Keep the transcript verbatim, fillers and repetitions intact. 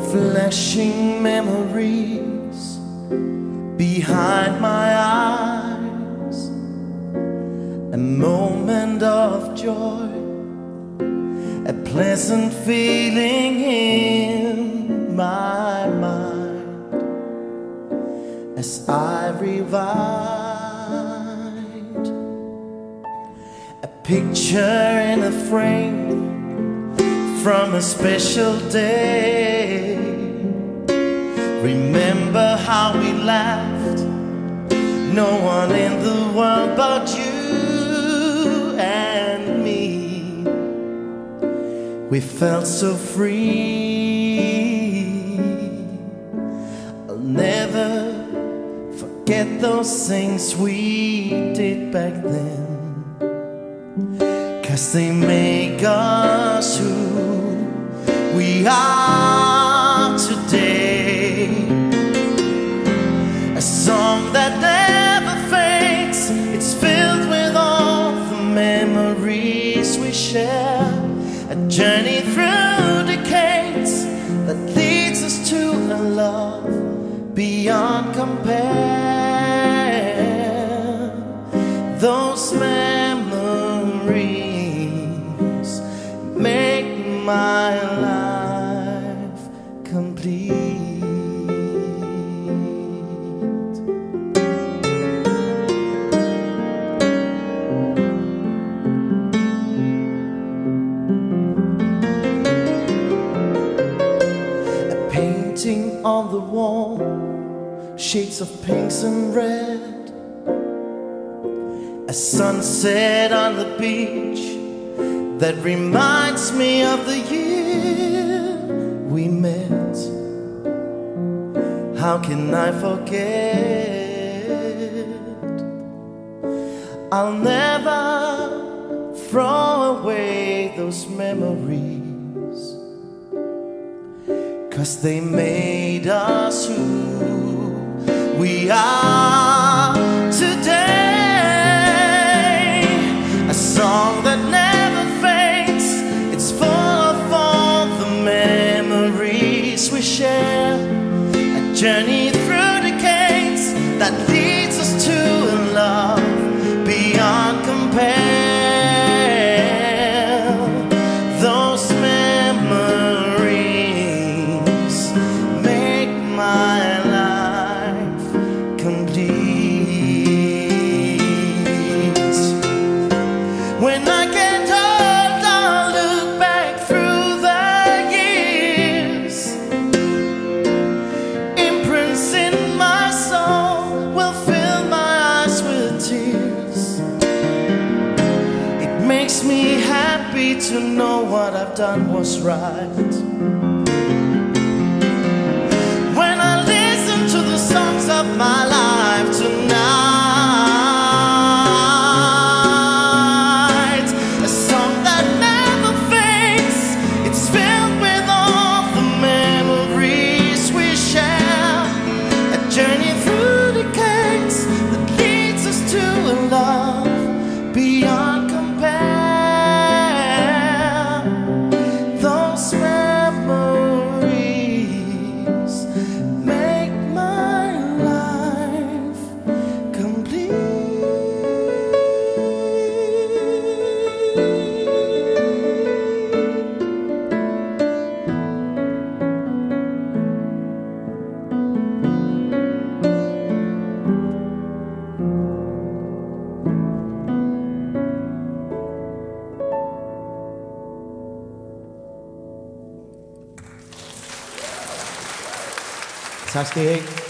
flashing memories behind my eyes, a moment of joy, a pleasant feeling in my mind as I rewind a picture in a frame from a special day. Remember how we laughed, no one in the world but you and me. We felt so free. I'll never forget those things we did back then, 'cause they make us who we are today. A song that never fades, it's filled with all the memories we share. A journey through decades that leads us to a love beyond compare. Those memories make my life complete. A painting on the wall, shades of pinks and red, a sunset on the beach that reminds me of the year we met. How can I forget? I'll never throw away those memories, 'cause they made us who we are today. A song that never fades, it's full of all the memories we share. A journey through decades that leads us to a love beyond compare. Those memories make my life complete. When I get old, I'll look back through the years. Imprints in my soul will fill my eyes with tears. It makes me happy to know what I've done was right. When I listen to the songs of my life tonight, a song that never fades, it's filled with all the memories we share. A journey through decades that leads us to a love beyond compare. Those memories make my life complete. Tak skal I have.